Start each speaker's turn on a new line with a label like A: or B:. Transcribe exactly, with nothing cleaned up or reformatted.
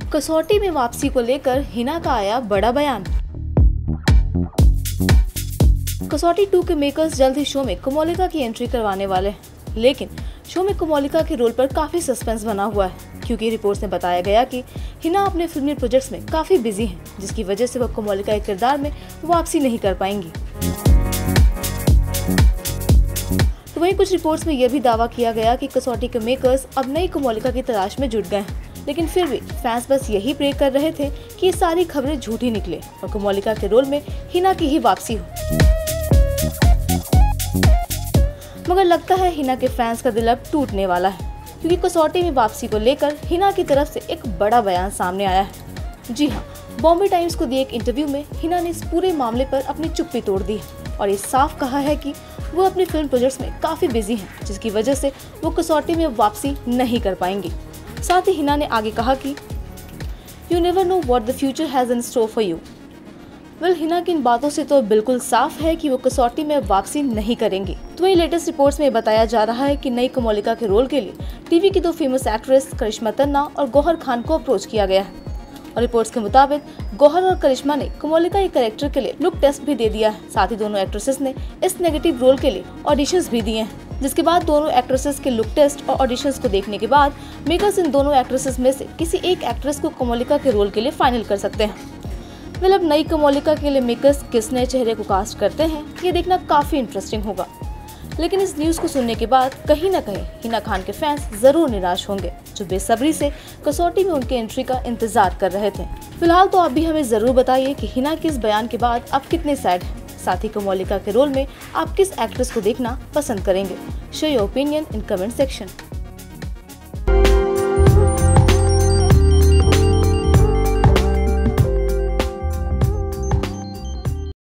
A: कसौटी में वापसी को लेकर हिना का आया बड़ा बयान। कसौटी टू के मेकर्स जल्द ही शो में कोमोलिका की एंट्री करवाने वाले हैं, लेकिन शो में कोमोलिका के रोल पर काफी सस्पेंस बना हुआ है, क्योंकि रिपोर्ट्स में बताया गया कि हिना अपने फिल्मी प्रोजेक्ट्स में काफी बिजी हैं, जिसकी वजह से वह कोमोलिका के किरदार में वापसी नहीं कर पाएंगी। तो वहीं कुछ रिपोर्ट्स में यह भी दावा किया गया कि कसौटी के मेकर्स अब नई कोमोलिका की तलाश में जुट गए हैं, लेकिन फिर भी फैंस बस यही प्रे कर रहे थे कि ये सारी खबरें झूठी निकले और कोमोलिका के रोल में हिना की ही वापसी हो। मगर लगता है हिना के फैंस का दिल अब टूटने वाला है, क्योंकि कसौटी में वापसी को लेकर हिना की तरफ से एक बड़ा बयान सामने आया है। जी हाँ, बॉम्बे टाइम्स को दिए एक इंटरव्यू में हिना ने इस पूरे मामले पर अपनी चुप्पी तोड़ दी है और ये साफ कहा है कि वो अपने फिल्म प्रोजेक्ट्स में काफी बिजी हैं, जिसकी वजह से वो कसौटी में वापसी नहीं कर पाएंगी। साथ ही हिना ने आगे कहा कि you never know what the future has in store for you. Well, Hina की इन बातों से तो बिल्कुल साफ है कि वो कसौटी में वापसी नहीं करेंगी। तो वही लेटेस्ट रिपोर्ट्स में बताया जा रहा है कि नई कोमोलिका के रोल के लिए टीवी की दो फेमस एक्ट्रेस करिश्मा तन्ना और गौहर खान को अप्रोच किया गया है और रिपोर्ट्स के मुताबिक गौहर और करिश्मा ने कोमोलिका के कैरेक्टर के लिए लुक टेस्ट भी दे दिया है। साथ ही दोनों एक्ट्रेसेस ने इस नेगेटिव रोल के लिए ऑडिशंस भी दिए हैं, जिसके बाद दोनों एक्ट्रेसेस के लुक टेस्ट और ऑडिशंस को देखने के बाद मेकर्स इन दोनों एक्ट्रेसेस में से किसी एक एक्ट्रेस को कोमोलिका के रोल के लिए फाइनल कर सकते हैं। वेल, अब नई कोमोलिका के लिए मेकर्स किस नए चेहरे को कास्ट करते हैं, ये देखना काफी इंटरेस्टिंग होगा। लेकिन इस न्यूज को सुनने के बाद कहीं न कहीं हिना खान के फैंस जरूर निराश होंगे, जो बेसब्री से कसौटी में उनके एंट्री का इंतजार कर रहे थे। फिलहाल तो आप भी हमें जरूर बताइए कि हिना के इस बयान के बाद आप कितने सैड हैं। साथ ही कोमोलिका के रोल में आप किस एक्ट्रेस को देखना पसंद करेंगे। Share your opinion in comment section.